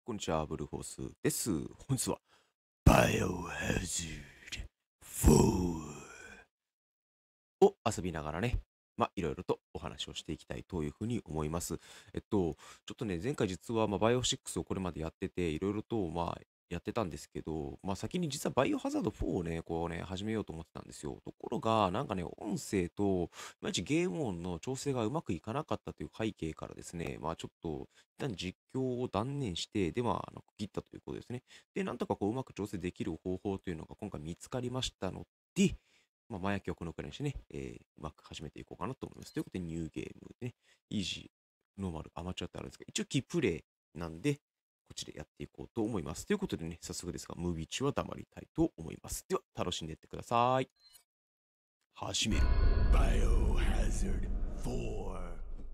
こんにちは、ブルーホースです。本日は、バイオハザード4を遊びながらね、いろいろとお話をしていきたいというふうに思います。ちょっとね、前回実は、バイオ6をこれまでやってて、いろいろと、やってたんですけど、先に実はバイオハザード4をね、こうね、始めようと思ってたんですよ。ところが、なんかね、音声と、いまいちゲーム音の調整がうまくいかなかったという背景からですね、ちょっと、一旦実況を断念して、で、区切ったということですね。で、なんとかこう、うまく調整できる方法というのが今回見つかりましたので、前置きはこのくらいにしてね、うまく始めていこうかなと思います。ということで、ニューゲームね、イージー、ノーマル、アマチュアってあるんですが、一応キープレイなんで、こっちでやっていこうと思います。ということでね、早速ですが、ムービー中は黙りたいと思います。では、楽しんでいってください。始める。Biohazard 4。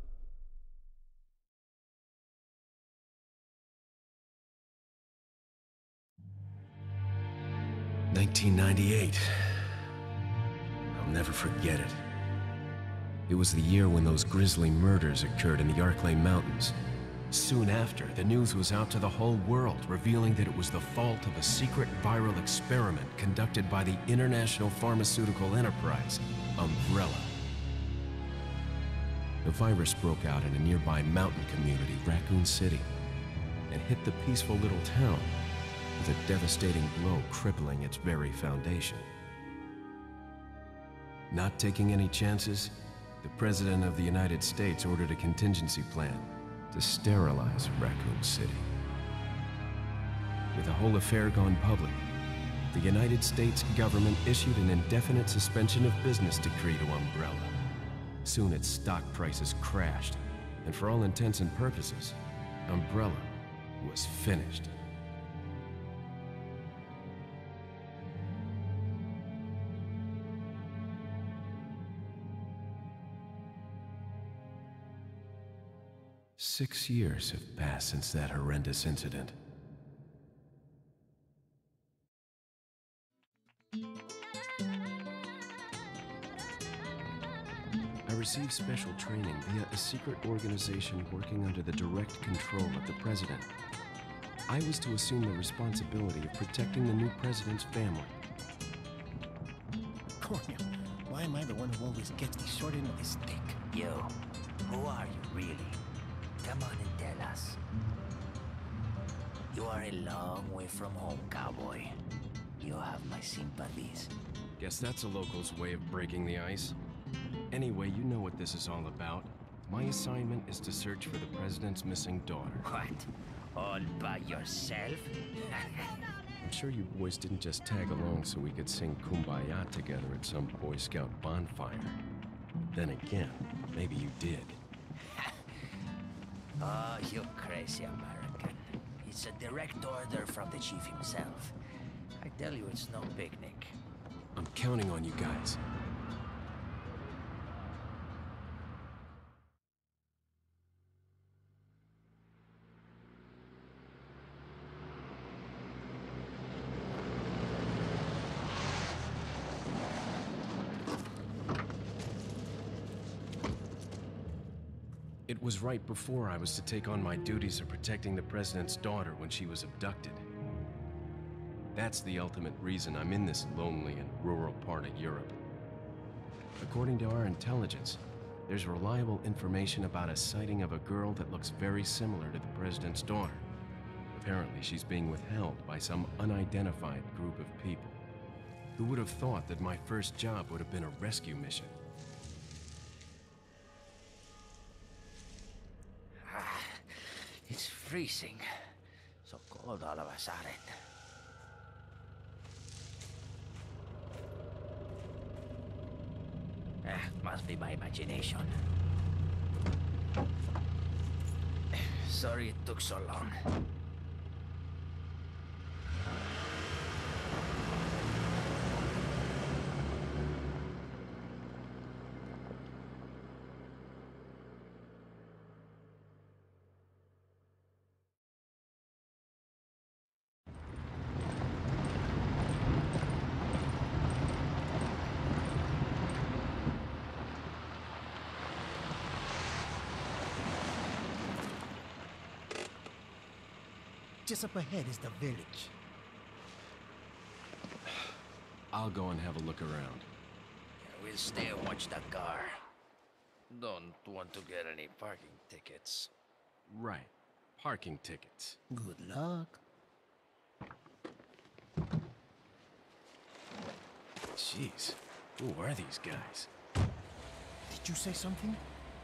1998. I'll never forget it. It was the year when those grisly murders occurred in the Arklay Mountains. Soon after, the news was out to the whole world, revealing that it was the fault of a secret viral experiment conducted by the international pharmaceutical enterprise, Umbrella. The virus broke out in a nearby mountain community, Raccoon City, and hit the peaceful little town with a devastating blow crippling its very foundation. Not taking any chances, the President of the United States ordered a contingency plan to sterilize Raccoon City. With the whole affair gone public, the United States government issued an indefinite suspension of business decree to Umbrella. Soon its stock prices crashed, and for all intents and purposes, Umbrella was finished. Six years have passed since that horrendous incident. I received special training via a secret organization working under the direct control of the president. I was to assume the responsibility of protecting the new president's family. Cornel, why am I the one who always gets the short end of the stick? Yo, who are you really? Come on and tell us. You are a long way from home, cowboy. You have my sympathies. Guess that's a local's way of breaking the ice. Anyway, you know what this is all about. My assignment is to search for the president's missing daughter. What? All by yourself? I'm sure you boys didn't just tag along so we could sing Kumbaya together at some Boy Scout bonfire. Then again, maybe you did. Oh, you crazy American. It's a direct order from the chief himself. I tell you, it's no picnic. I'm counting on you guys. It was right before I was to take on my duties of protecting the president's daughter when she was abducted. That's the ultimate reason I'm in this lonely and rural part of Europe. According to our intelligence, there's reliable information about a sighting of a girl that looks very similar to the president's daughter. Apparently, she's being withheld by some unidentified group of people. Who would have thought that my first job would have been a rescue mission? It's freezing. So cold all of a sudden. Must be my imagination. Sorry it took so long. Just up ahead is the village. I'll go and have a look around. We'll stay and watch the car. Don't want to get any parking tickets. Right. Parking tickets. Good luck. Jeez. Who are these guys? Did you say something?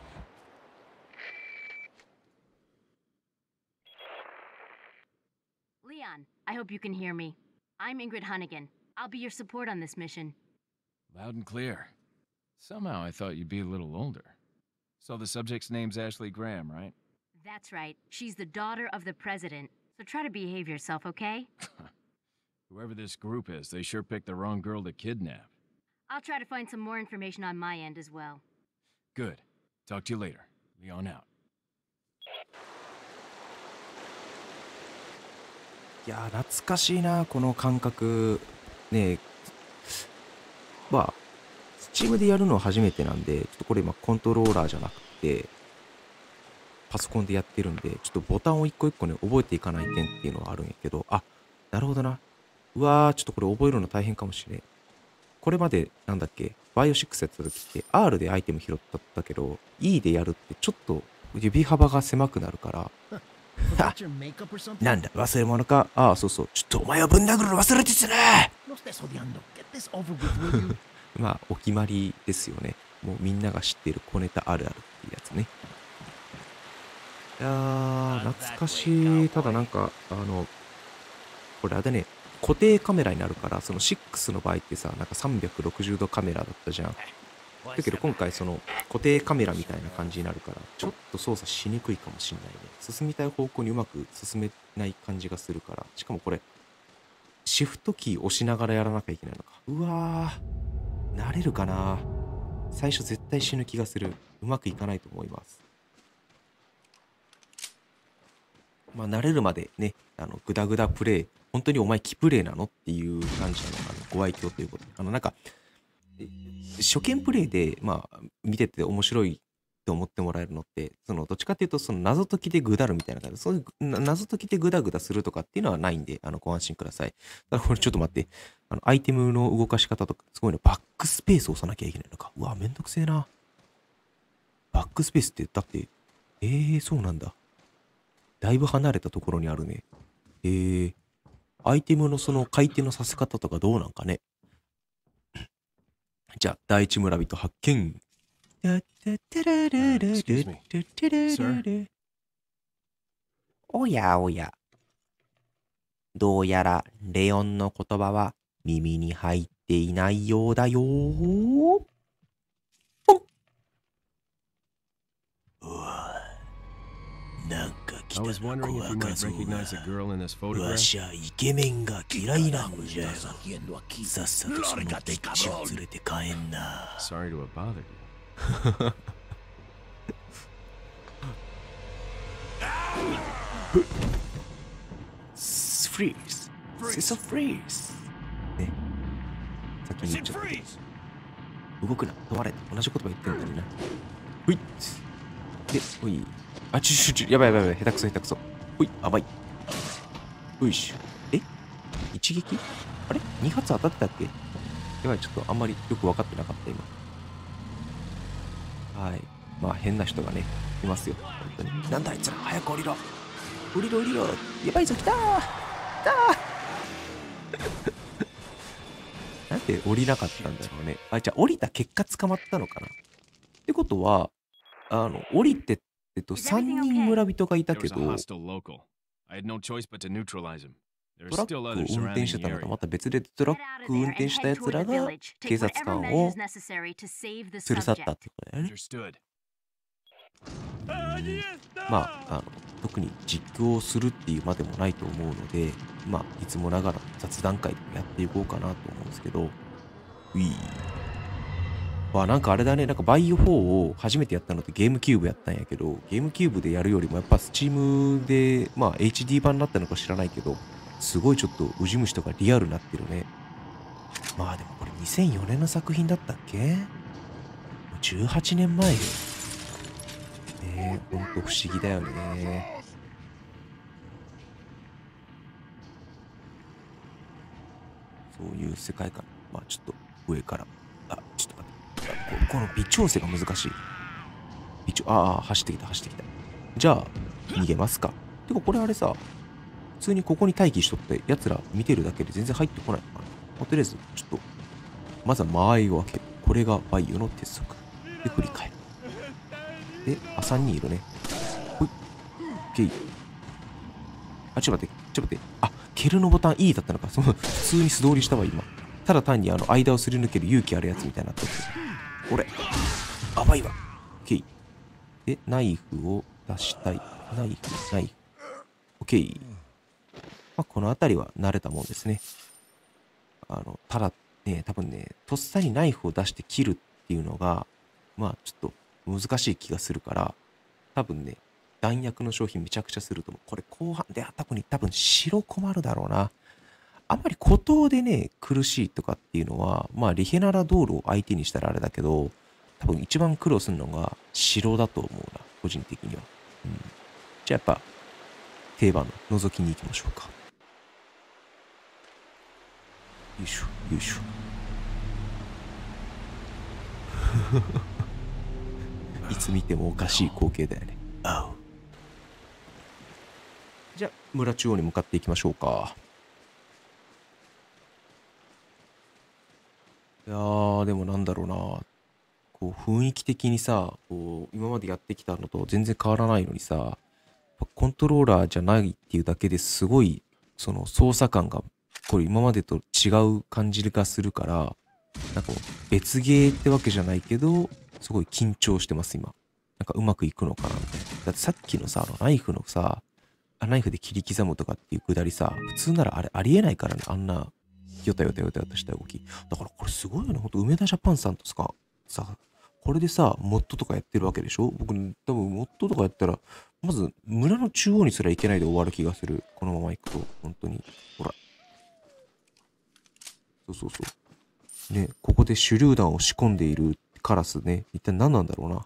Leon, I hope you can hear me. I'm Ingrid Hunnigan. I'll be your support on this mission. Loud and clear. Somehow I thought you'd be a little older. So the subject's name's Ashley Graham, right? That's right. She's the daughter of the president. So try to behave yourself, okay? Whoever this group is, they sure picked the wrong girl to kidnap. I'll try to find some more information on my end as well. Good. Talk to you later. Leon out. いやー、懐かしいな、この感覚。ねえ、まあ、Steam でやるのは初めてなんで、ちょっとこれ今コントローラーじゃなくて、パソコンでやってるんで、ちょっとボタンを一個一個ね、覚えていかない点っていうのはあるんやけど、あ、なるほどな。うわー、ちょっとこれ覚えるの大変かもしれん。これまで、なんだっけ、バイオ6やってた時って、R でアイテム拾ったけど、E でやるってちょっと指幅が狭くなるから、 Forgot your makeup or something? なんだ、忘れ物か。ああ、そうそう。ちょっとお前をぶん殴るの忘れてたね。 No estés odiando. Get this over with, will you? まあ、お決まりですよね。もうみんなが知っている小ネタあるあるっていうやつね。いやー、懐かしい。ただなんか、これあれだね、固定カメラになるから、その6の場合ってさ、なんか360度カメラだったじゃん。だけど今回その固定カメラみたいな感じになるから、ちょっと操作しにくいかもしんないね。進みたい方向にうまく進めない感じがするから。しかもこれ、シフトキー押しながらやらなきゃいけないのか。うわー、慣れるかな。最初絶対死ぬ気がする。うまくいかないと思います。まあ慣れるまでね、グダグダプレイ、本当にお前キプレイなのっていう感じのご愛嬌ということで。なんか、初見プレイで、まあ、見てて面白いと思ってもらえるのって、どっちかっていうと、その謎解きでグダるみたいな感じで、そういう謎解きでグダグダするとかっていうのはないんで、ご安心ください。ただこれちょっと待って、アイテムの動かし方とか、すごいの、バックスペースを押さなきゃいけないのか。うわ、めんどくせえな。バックスペースって、だって、そうなんだ。だいぶ離れたところにあるね。アイテムのその回転のさせ方とかどうなんかね。じゃあ、第一村人発見。 Excuse me. Sir? おやおや。どうやらレオンの言葉は耳に入っていないようだよ。なんか I was wondering if you might recognize the girl in this わ photograph. しゃイケメンが嫌いなんじゃよ。 ¿Qué estás haciendo aquí? さっさとそのビッチを連れて帰んな。 Sorry to have bothered you. Freeze! It's a freeze! ね。先に言っちゃったけど。動くな、止まれ。同じ言葉言ってるんだにな。ほい。で、ほい。あ、やばいやばいやばい。下手くそ下手くそ。ほい、甘い。よいしょ。一撃あれ ?2 発当たってたっけ？やばい、ちょっとあんまりよく分かってなかった今。はい。まあ変な人がね、いますよ。本当に。なんだあいつら、早く降りろ。降りろ降りろ。やばいぞ、来たー。来たー。なんで降りなかったんだろうね。あ、じゃあ降りた結果捕まったのかな。ってことは、降りて、3人村人がいた There け was ど、 a hostile local. I had no choice but to neutralize him. There ト are ラック still を others 運転 surrounding して the たのと area. また別でトラッ Get out ク of 運 there 転 and した head やつ toward ら the が village. 警 Take 察 whatever 官 measures を necessary to save the 連れ去った subject. ってことだよね。 Understood. まあ、特に実況をするっていうまでもないと思うので、まあ、いつもながら雑談会でもやっていこうかなと思うんですけど、ウィー。わ、なんかあれだね、なんかバイオ4を初めてやったのってゲームキューブやったんやけど、ゲームキューブでやるよりもやっぱスチームで、まあ HD 版になったのか知らないけど、すごいちょっとウジ虫とかリアルになってるね。まあでもこれ2004年の作品だったっけ？ 18年前よ。ほんと不思議だよね。 そういう世界観。まあちょっと上から。あ、ちょっと待って。この微調整が難しい。走ってきた。じゃあ、逃げますか。てかこれあれさ、普通にここに待機しとって奴ら見てるだけで全然入ってこないのかな。まあ、とりあえず、ちょっと、まずは間合いを開ける。これがバイオの鉄則。で、振り返る。で、3人いるね。ほい。オッケー。あ、ちょっと待って。あ、蹴るのボタン E だったのか。普通に素通りしたわ、今。ただ単に間をすり抜ける勇気あるやつみたいになってる。俺。あばいわ。オッケー。で、ナイフを出したい。ナイフ。オッケー。まあ、この辺りは慣れたもんですね。ただね、多分ね、とっさにナイフを出して切るっていうのが、まあ、ちょっと難しい気がするから、多分ね、弾薬の消費めちゃくちゃすると思う。これ後半で特に多分白困るだろうな。あんまり孤島でね、苦しいとかっていうのは、まあ、リヘナラ道路を相手にしたらあれだけど、多分一番苦労するのが城だと思うな、個人的には。じゃあやっぱ、定番の覗きに行きましょうか。よいしょ。いつ見てもおかしい光景だよね。じゃあ、村中央に向かっていきましょうか。いやー、でもなんだろうな。こう、雰囲気的にさ、こう、今までやってきたのと全然変わらないのにさ、コントローラーじゃないっていうだけですごい、その操作感が、これ今までと違う感じがするから、なんか別ゲーってわけじゃないけど、すごい緊張してます、今。なんかうまくいくのかなみたいな。だってさっきのさ、ナイフのさ、ナイフで切り刻むとかっていうくだりさ、普通ならあれありえないからね、あんな、よたとした動き。だからこれすごいよね、ほんと、梅田ジャパンさんとさ、これでさ、モッドとかやってるわけでしょ。僕、多分モッドとかやったら、まず村の中央にすら行けないで終わる気がする。このまま行くと、本当に。ほら。そう。ね、ここで手榴弾を仕込んでいるカラスね、一体何なんだろうな。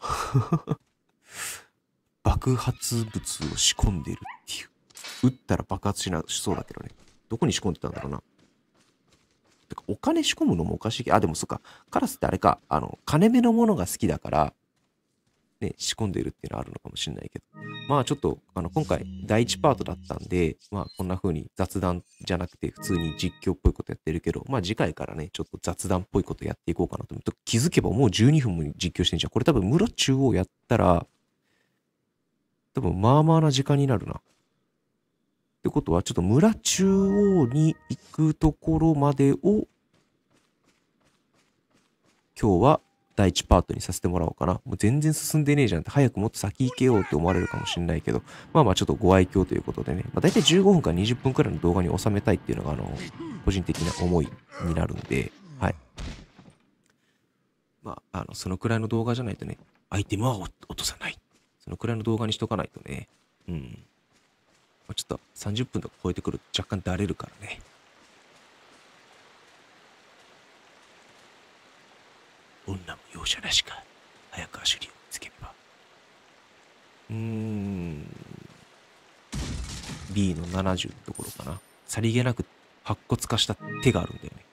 爆発物を仕込んでいるっていう。撃ったら爆発しそうだけどね。どこに仕込んでたんだろうな。てかお金仕込むのもおかしいけど、でもそっか、カラスってあれか、金目のものが好きだから、ね、仕込んでいるっていうのはあるのかもしれないけど。まあちょっと、今回、第1パートだったんで、まあこんな風に雑談じゃなくて、普通に実況っぽいことやってるけど、まあ次回からね、ちょっと雑談っぽいことやっていこうかなと思って、気づけばもう12分も実況してんじゃん。これ多分村中央やったら、多分まあまあな時間になるな。ってことは、ちょっと村中央に行くところまでを、今日は第1パートにさせてもらおうかな。もう全然進んでねえじゃんって、早くもっと先行けようって思われるかもしれないけど、まあちょっとご愛嬌ということでね、大体15分から20分くらいの動画に収めたいっていうのが、個人的な思いになるんで、はい。まあ、そのくらいの動画じゃないとね、アイテムは落とさない。そのくらいの動画にしとかないとね、ちょっと30分とか超えてくると若干だれるからね。女も容赦なしか。早く足につければ。B の70のところかな。さりげなく白骨化した手があるんだよね。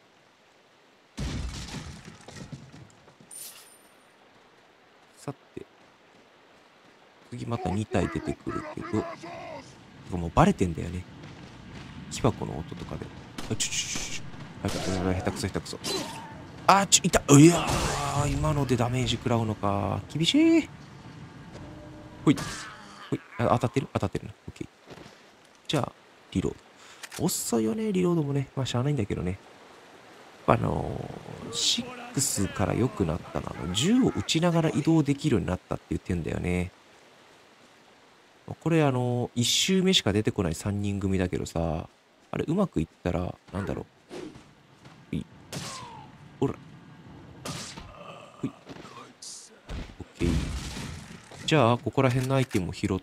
さて、次また2体出てくるけど、もうバレてんだよね。木箱の音とかで。下手くそ。いた。いやー、今のでダメージ食らうのか。厳しい。ほい。当たってるな。オッケー。じゃあ、リロード。遅いよね、リロードもね。まあ、しゃあないんだけどね。6から良くなったな。銃を撃ちながら移動できるようになったって言ってんだよね。これ1周目しか出てこない3人組だけどさ、あれうまくいったら、なんだろう。ほら。ほい。オッケー。じゃあ、ここら辺のアイテムを拾って、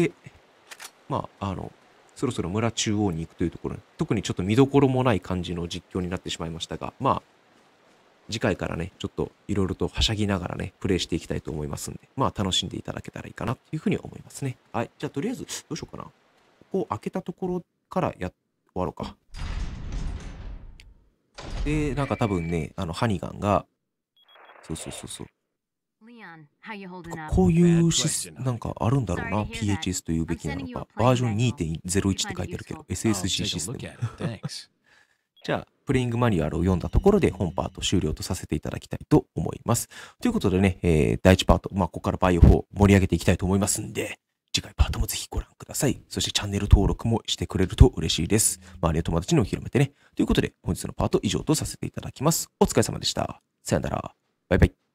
まあ、そろそろ村中央に行くというところ、特にちょっと見どころもない感じの実況になってしまいましたが、まあ、次回からね、ちょっといろいろとはしゃぎながらね、プレイしていきたいと思いますんで、まあ楽しんでいただけたらいいかなというふうに思いますね。はい。じゃあとりあえず、どうしようかな。ここを開けたところから終わろうか。 で、なんか多分ね、ハニガンが、そうそうそうそう。 Leon, how you holding up? こういう Bad question, なんかあるんだろうな。 Sorry to hear that. PHS というべきな I'm の sending you a か。 plane バージョン manual. 2.01 って書いてあるけど、 I'll SSG take シ a ステ look ム。 at it. Thanks. じゃあ、プレイングマニュアルを読んだところで本パート終了とさせていただきたいと思います。ということでね、第1パート、ここからバイオ4盛り上げていきたいと思いますんで、次回パートもぜひご覧ください。そしてチャンネル登録もしてくれると嬉しいです。周りの友達にも広めてね。ということで、本日のパート以上とさせていただきます。お疲れ様でした。さよなら。バイバイ。